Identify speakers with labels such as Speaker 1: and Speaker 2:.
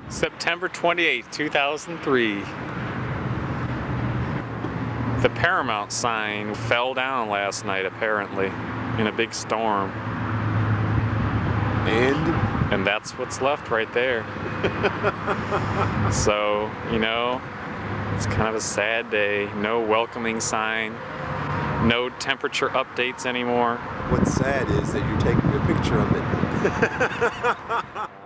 Speaker 1: September 28th, 2003. The Paramount sign fell down last night, apparently, in a big storm.
Speaker 2: And
Speaker 1: that's what's left right there. So, you know, it's kind of a sad day. No welcoming sign. No temperature updates anymore.
Speaker 2: What's sad is that you're taking a picture of it.